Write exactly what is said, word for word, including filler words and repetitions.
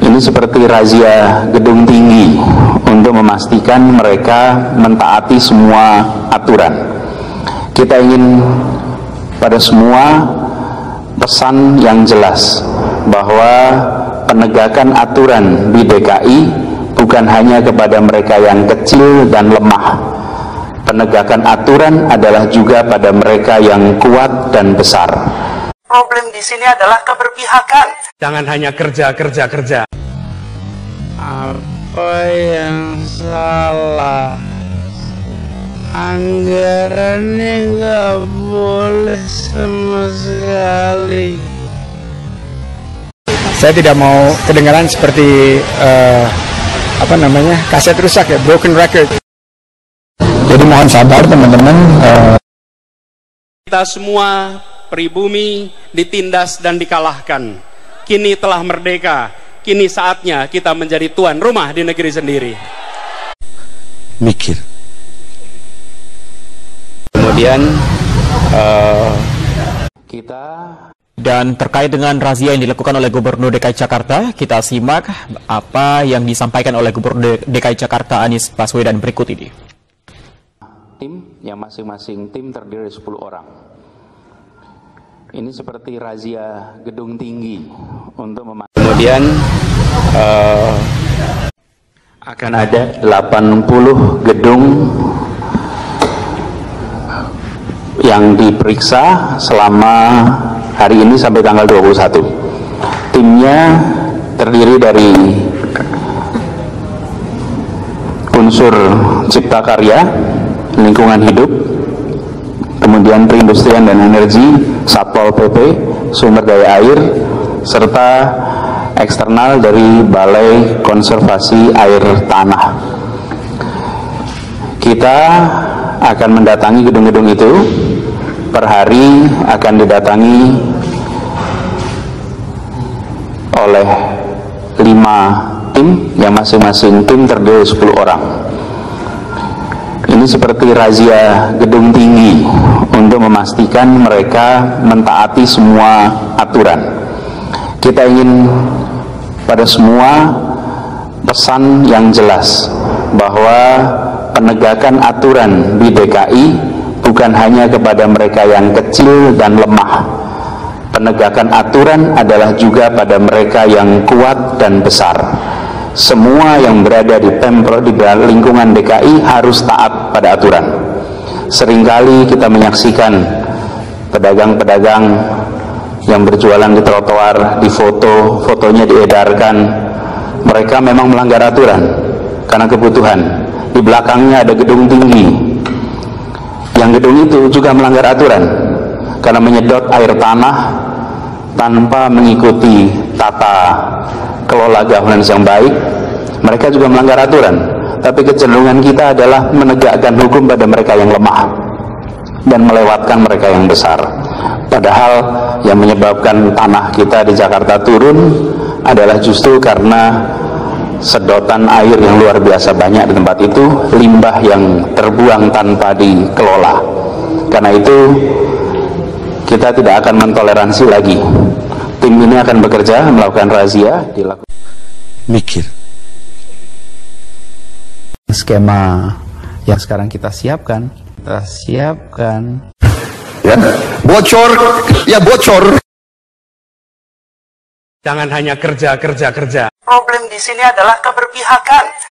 Ini seperti razia gedung tinggi untuk memastikan mereka mentaati semua aturan. Kita ingin pada semua pesan yang jelas bahwa penegakan aturan di D K I bukan hanya kepada mereka yang kecil dan lemah. Penegakan aturan adalah juga pada mereka yang kuat dan besar. Problem di sini adalah keberpihakan. Jangan hanya kerja, kerja, kerja. Apa yang salah? Anggarannya nggak boleh sama sekali. Saya tidak mau kedengaran seperti uh, apa namanya kaset rusak ya, broken record. Jadi mohon sabar teman-teman. Uh... Kita semua pribumi ditindas dan dikalahkan. Kini telah merdeka. Kini saatnya kita menjadi tuan rumah di negeri sendiri. Mikir. Kemudian uh, kita dan terkait dengan razia yang dilakukan oleh Gubernur D K I Jakarta, kita simak apa yang disampaikan oleh Gubernur D K I Jakarta Anies Baswedan berikut ini. Tim yang masing-masing tim terdiri dari sepuluh orang. Ini seperti razia gedung tinggi untuk memastikan. Kemudian uh, akan ada delapan puluh gedung yang diperiksa selama hari ini sampai tanggal dua puluh satu. Timnya terdiri dari unsur cipta karya, lingkungan hidup, kemudian perindustrian dan energi, Satpol P P, sumber daya air, serta eksternal dari Balai Konservasi Air Tanah. Kita akan mendatangi gedung-gedung itu. Per hari akan didatangi oleh lima tim yang masing-masing tim terdiri dari sepuluh orang. Ini seperti razia gedung tinggi untuk memastikan mereka mentaati semua aturan. Kita ingin pada semua pesan yang jelas bahwa penegakan aturan di D K I bukan hanya kepada mereka yang kecil dan lemah. Penegakan aturan adalah juga pada mereka yang kuat dan besar. Semua yang berada di Pemprov, di lingkungan D K I harus taat pada aturan. Seringkali kita menyaksikan pedagang-pedagang yang berjualan di trotoar, di foto, fotonya diedarkan. Mereka memang melanggar aturan karena kebutuhan. Di belakangnya ada gedung tinggi. Yang gedung itu juga melanggar aturan karena menyedot air tanah tanpa mengikuti tata kelola governance yang baik. Mereka juga melanggar aturan, tapi kecenderungan kita adalah menegakkan hukum pada mereka yang lemah dan melewatkan mereka yang besar. Padahal yang menyebabkan tanah kita di Jakarta turun adalah justru karena sedotan air yang luar biasa banyak di tempat itu, limbah yang terbuang tanpa dikelola. Karena itu kita tidak akan mentoleransi lagi. Tim ini akan bekerja melakukan razia, dilakukan. Mikir. Skema yang sekarang kita siapkan, kita siapkan. Ya, bocor, ya bocor. Jangan hanya kerja, kerja, kerja. Problem di sini adalah keberpihakan.